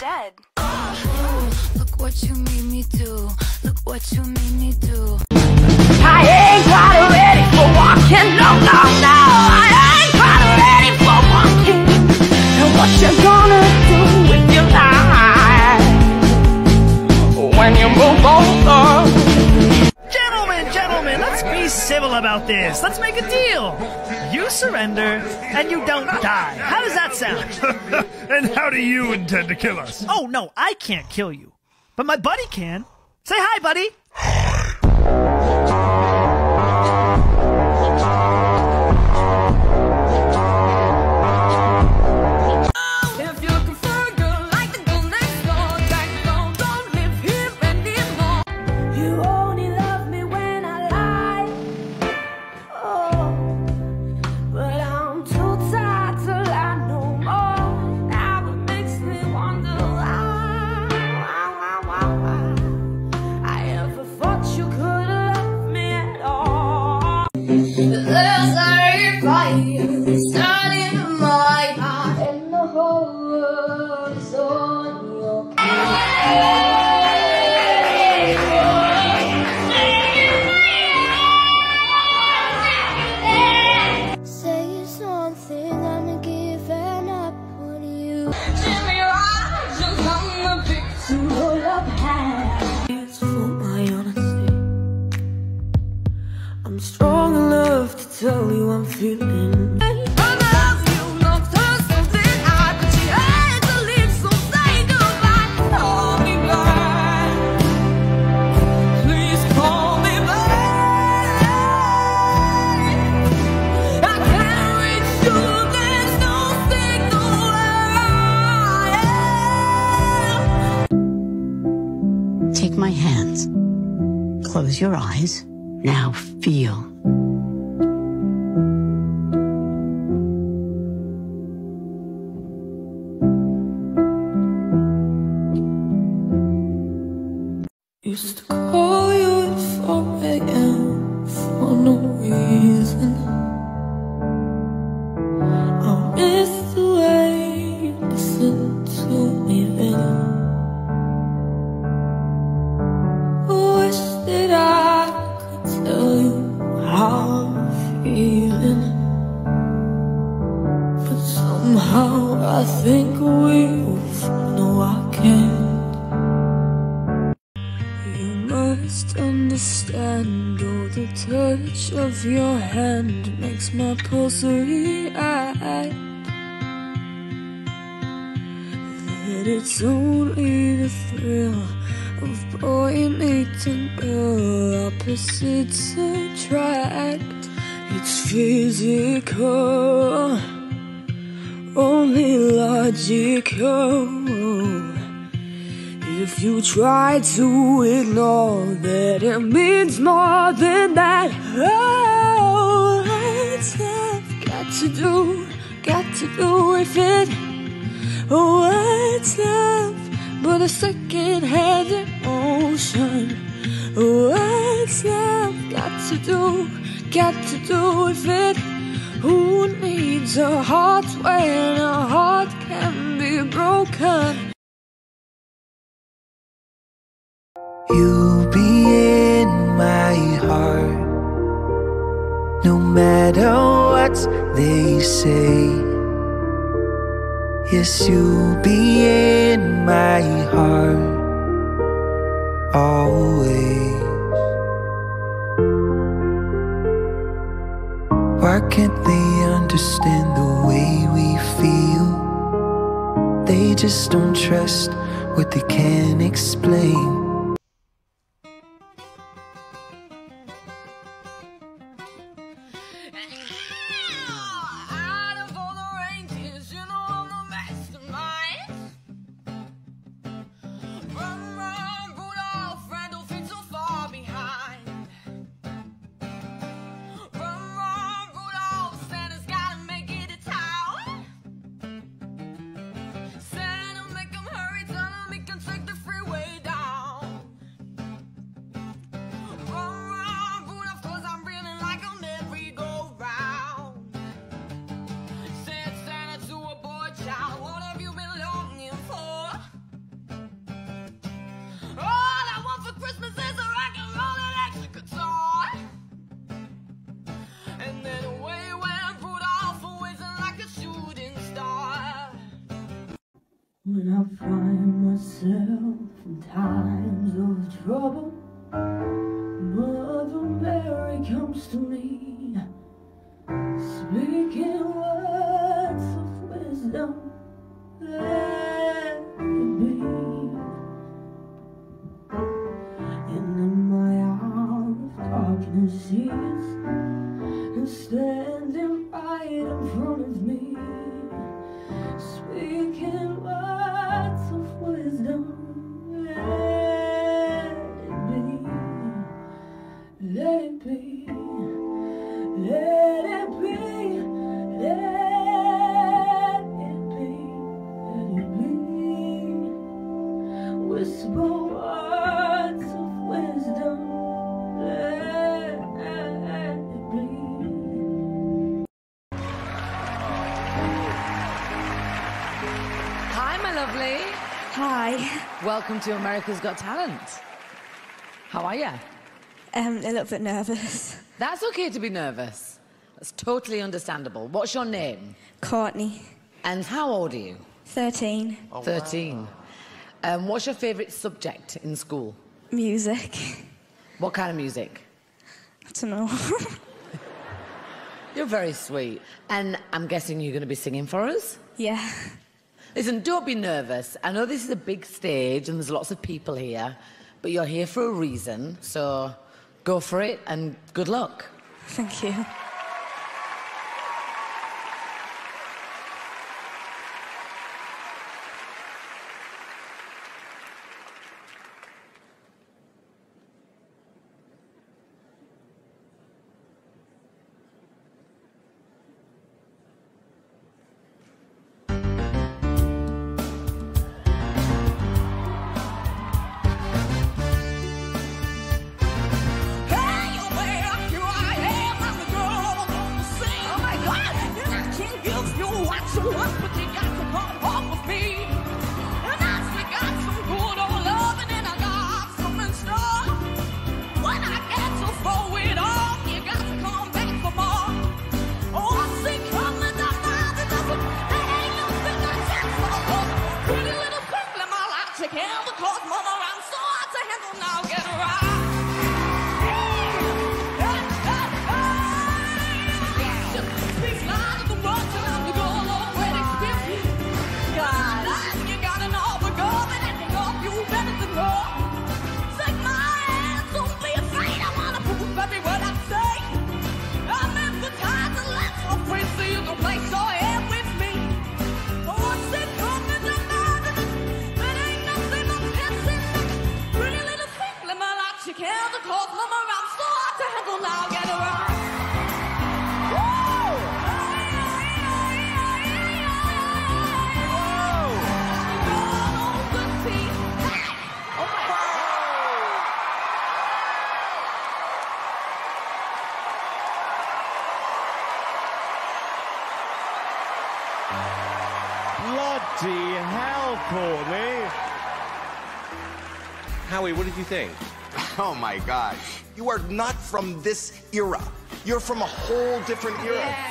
dead. Look what you made me do. Look what you made me do. I ain't quite ready for walking, no, no, no. I ain't quite ready for walking. And what you gonna do with your life when you move over? Gentlemen, let's be civil about this. Let's make a deal. You surrender, and you don't die. How does that sound? And how do you intend to kill us? Oh, no, I can't kill you. But my buddy can. Say hi, buddy. There's a fire starting in my heart, and the whole world is on your Say something, I'm giving up on you. Jimmy Rogers on the beat to hold up hands. For my honesty, I'm strong enough to tell you I'm feeling. I love you, not just something I but you had to leave, so say goodbye. Call me back. Please call me back. I can't reach you, there's no signal where I am. Take my hands. Close your eyes. Now feel. Used to call you at 4 a.m. for no reason. I miss the way you listen to me then. I wish that I could tell you how I'm feeling, but somehow I think we both know I can't. Must understand, oh, the touch of your hand makes my pulse react. That it's only the thrill of boy meeting girl, opposites attract. It's physical, only logical. If you try to ignore that, it means more than that. Oh, what's love got to do with it? Oh, what's love but a second-hand emotion? Oh, what's love got to do with it? Who needs a heart when a heart can be broken? You'll be in my heart, no matter what they say. Yes, you'll be in my heart, always. Why can't they understand the way we feel? They just don't trust what they can't explain. Santa, make 'em hurry, tell 'em he can take the freeway down. When I find myself in times of trouble, Mother Mary comes to me, speaking words of wisdom. Let it be. And in my hour of darkness, she is standing right in front of me, speaking words of wisdom. Let it be. Let it be. Let it be. Let it be. Let it be. Whisper words of wisdom. Let it be. Hi, my lovely. Hi. Welcome to America's Got Talent. How are you? A little bit nervous. That's okay to be nervous. That's totally understandable. What's your name? Courtney. And how old are you? 13. 13. What's your favourite subject in school? Music. What kind of music? I don't know. You're very sweet. And I'm guessing you're going to be singing for us? Yeah. Listen, don't be nervous. I know this is a big stage and there's lots of people here, but you're here for a reason, so go for it and good luck. Thank you. Bloody hell, Courtney. Howie, what did you think? Oh my God. You are not from this era. You're from a whole different era. Yes.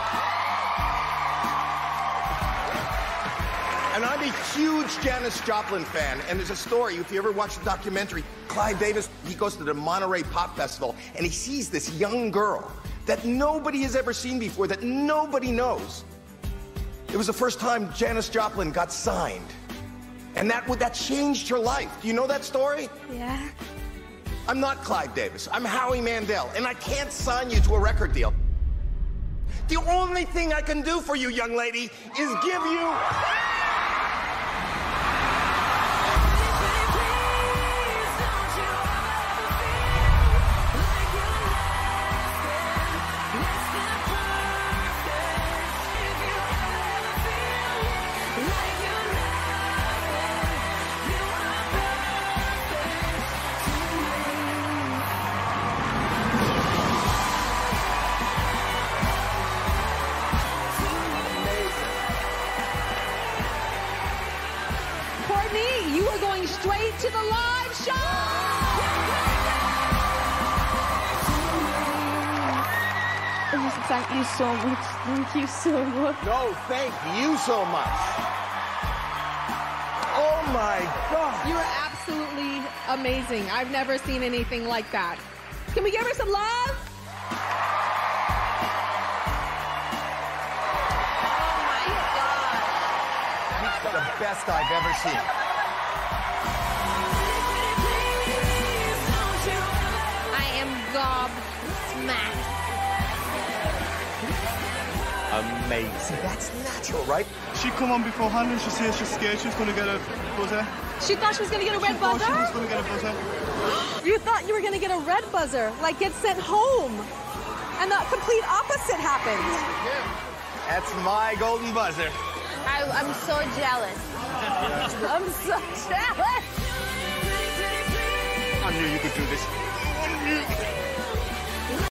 And I'm a huge Janis Joplin fan. And there's a story, if you ever watch the documentary, Clive Davis, he goes to the Monterey Pop Festival and he sees this young girl that nobody has ever seen before, that nobody knows. It was the first time Janis Joplin got signed. And that changed her life. Do you know that story? Yeah. I'm not Clive Davis. I'm Howie Mandel, and I can't sign you to a record deal. The only thing I can do for you, young lady, is give you... You are going straight to the live show! Thank you so much. Thank you so much. No, thank you so much. my God. You are absolutely amazing. I've never seen anything like that. Can we give her some love? The best I've ever seen. I am gobsmacked. Amazing. That's natural, right? She come on beforehand and she said she's scared she was going to get a buzzer. She thought she was going to get a red buzzer? She was going to get a buzzer. You thought you were going to get a red buzzer, like get sent home. And the complete opposite happened. That's my golden buzzer. I'm so jealous. I'm so jealous. I knew you could do this.